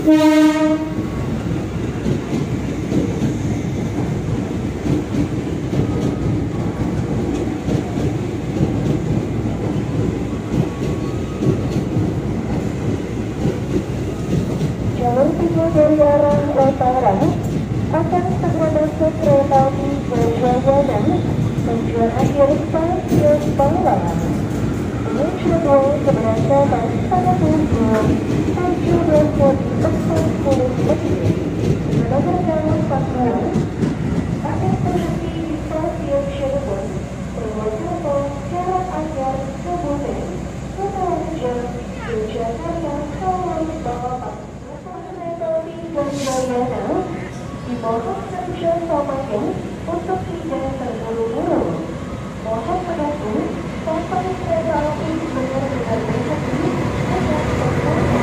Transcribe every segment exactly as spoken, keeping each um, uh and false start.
Jalur tiga dari arah utara akan segera masuk kereta api Gajayana tujuan akhir stasiun Balang. Mencoba keberangkatan pada pukul tujuh belas empat puluh menit. Menuju Papua akan berhenti di stasiun Cirebon, Purwokerto, jalan agar Kebumen, Kutawaja, ke Jakarta, Kawan Bapak. Gajayana dimohon kerjasamanya untuk tidak terburu-buru. Mohon menunggu sampai kereta api benar-benar berhenti agar berhenti.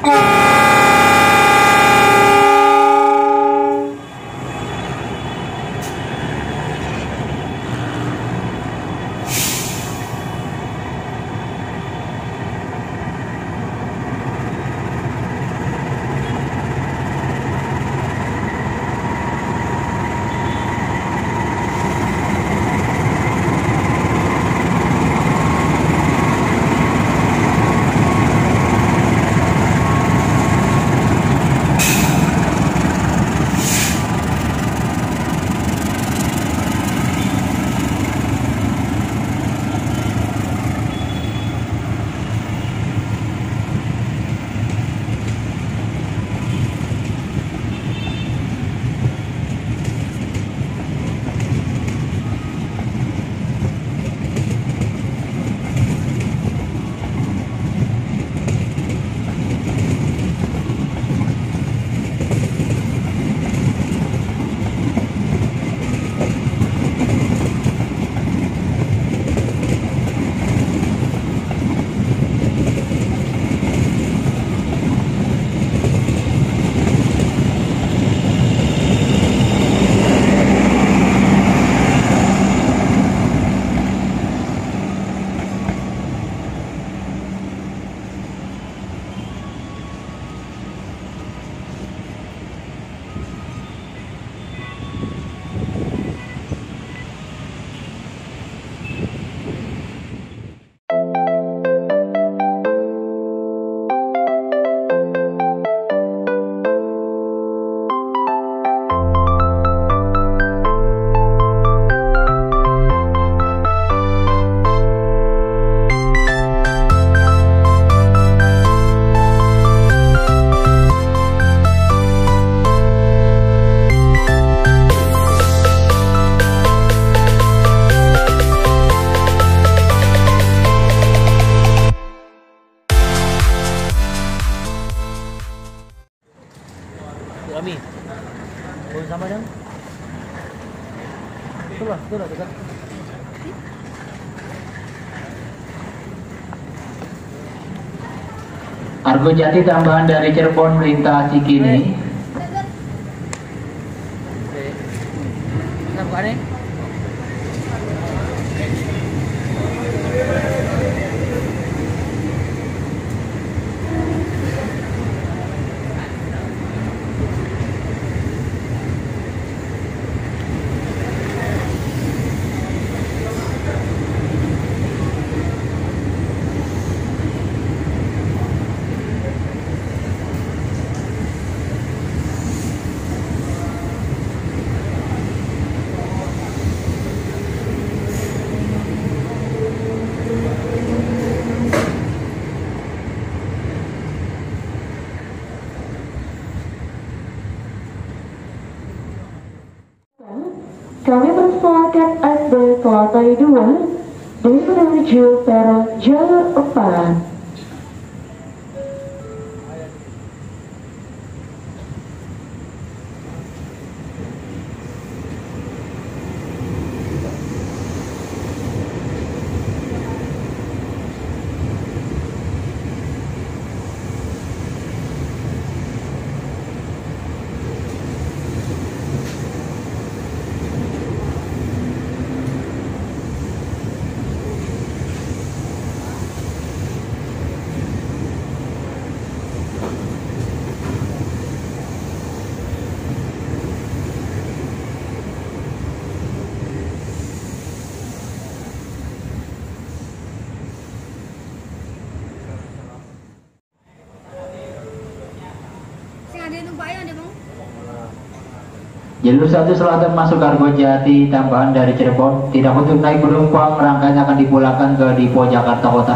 Ami, boleh sama dong? Itulah, itulah dekat. Argo Jati tambahan dari Cirebon melintas Cikini. Nah, bukan nih? Kami persilakan Anda ke lantai dua dan menuju peron jalur empat. Jalur satu selatan masuk Argo Jati tambahan dari Cirebon, tidak untuk naik penumpang, rangkaian akan dipulangkan ke Dipo Jakarta Kota.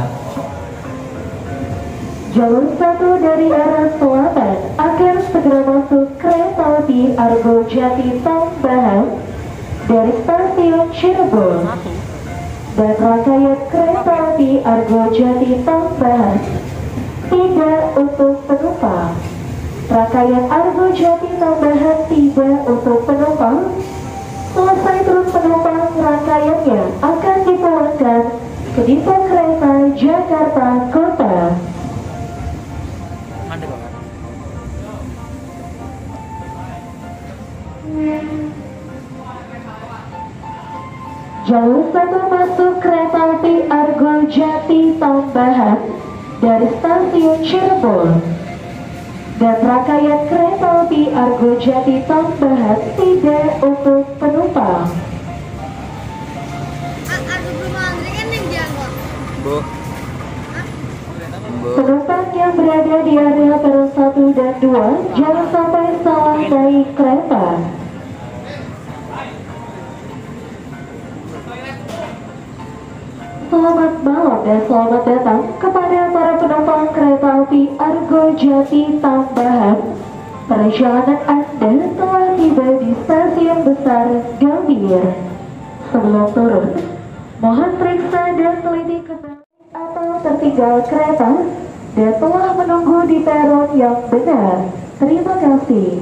Jalur satu dari arah selatan akan segera masuk kereta api Argo Jati tambahan dari stasiun Cirebon, dan rangkaian kereta api Argo Jati tambahan tidak untuk penumpang. Rangkaian Argo Jati tambahan tidak untuk penumpang. Selesai turun penumpang, rangkaiannya akan dipulangkan ke Dipo Kereta Jakarta Kota. Mantap. Jalur satu masuk kereta api Argo Jati tambahan dari stasiun Cirebon. Dan rangkaian kereta api Argo Jati tambahan tidak untuk penumpang. Bu. Bu. Penumpang yang berada di area peron satu dan dua jangan sampai salah naik kereta. Selamat malam dan selamat datang kepada para penumpang kereta api Argo Jati tambahan. Perjalanan Anda telah tiba di stasiun besar Gambir. Sebelum turun, mohon periksa dan teliti kembali atau tertinggal kereta dan telah menunggu di peron yang benar. Terima kasih.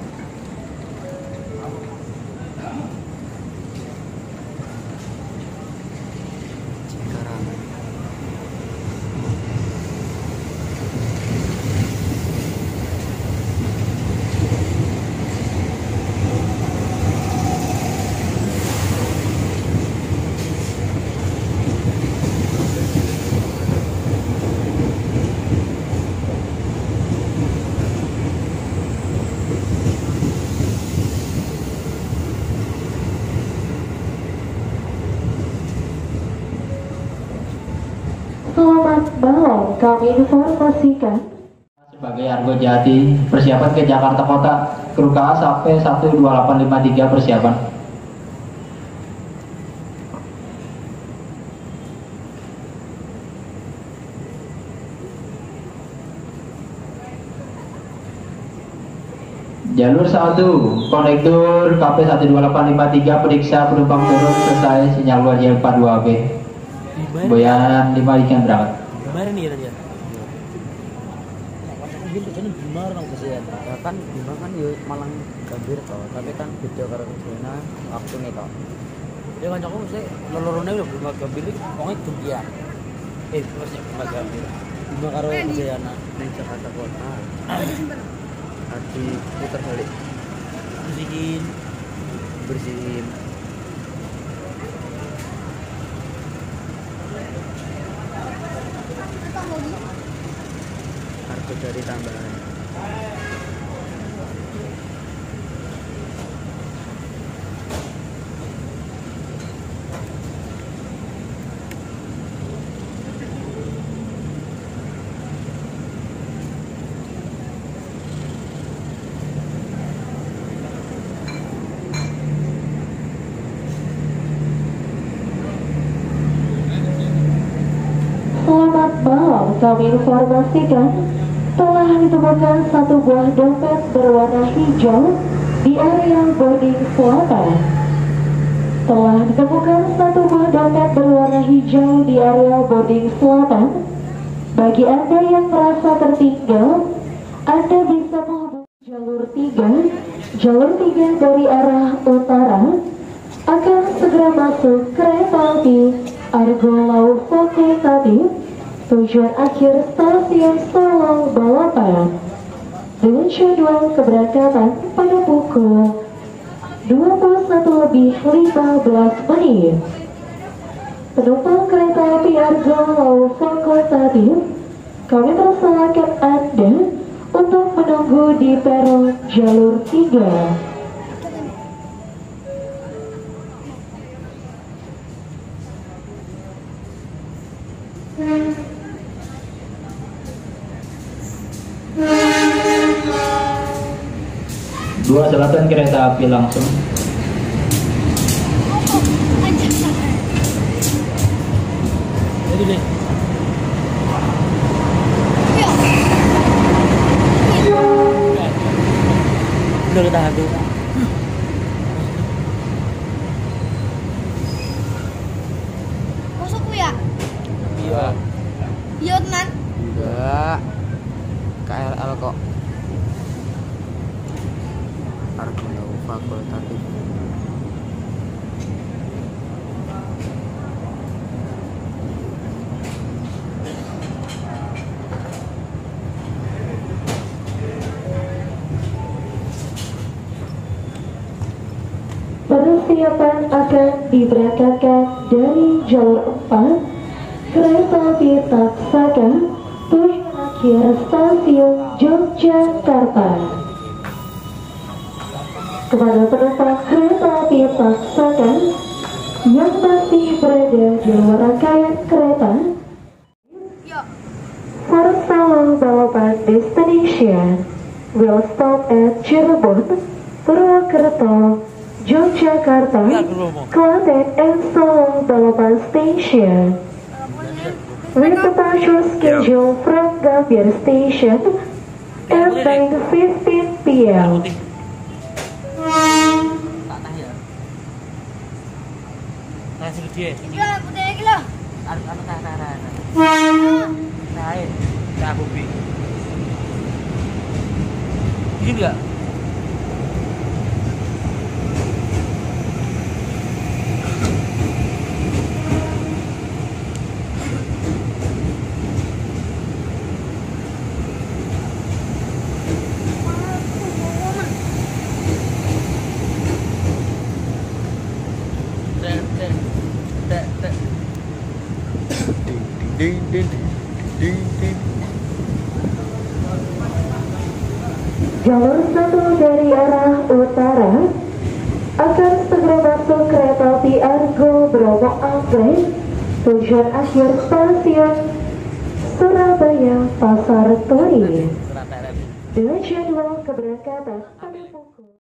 Selamat malam, kami informasikan Sebagai Argo Jati, persiapan ke Jakarta Kota, kru K A sampai satu dua delapan lima tiga persiapan. Jalur satu, konektor K P satu dua delapan lima tiga periksa penumpang turun selesai sinyal luar J empat dua B. Boyan lima ikan berangkat. Kemarin nih tadi ya. Gitu kan gimana nang kesian. Ya kan gimana kan yo Malang Gambir toh, tapi kan beda karo Jena waktu nih toh. Dia kancaku mesti lelorone udah belum Gambir iki wong itu dia. Eh, terus ya belum Gambir. Gimana karo kesian Ning Jakarta Kota. Hati putar balik bersihin bersihin. Argo Jati tambahan. Selamat malam, kami informasikan telah ditemukan satu buah dompet berwarna hijau di area boarding selatan. Telah ditemukan satu buah dompet berwarna hijau di area boarding selatan. Bagi Anda yang merasa tertinggal, Anda bisa menghubungi jalur tiga. Jalur tiga dari arah utara akan segera masuk kereta api Argo Laut Fakultatif tujuan akhir stasiun Solo Balapan dengan jadwal keberangkatan pada pukul dua puluh satu lebih lima belas menit. Penumpang kereta api Argo Laut Fakultatif, kami persilakan Anda untuk menunggu di peron jalur tiga. Dua selatan kereta api langsung. Jadi deh. Udah kita hantu. Masuk ya? Iya. Iya tenan. Enggak. K R L kok. Argo Laut Fakultatif. persiapan akan diberangkatkan dari jalur empat kereta api Taksaka tujuan akhir stasiun Yogyakarta. Kepada penumpang kereta api Taksaka yang masih berada di luar rangkaian kereta, for follow balapan destination will stop at Cirebon, Purwokerto, Yogyakarta, Klaten, and Solo balapan station. With departure schedule from Gambir Station at nine fifteen p m Nah, segede. Gila, putih gila. Anu anu tah tah tah. Nah, nah Bobi. Ini enggak? Ding ding ding ding. Jalur satu dari arah utara akan segera masuk kereta api Argo Bromo Anggrek tujuan akhir stasiun Surabaya Pasar Turi. Dengan jadwal keberangkatan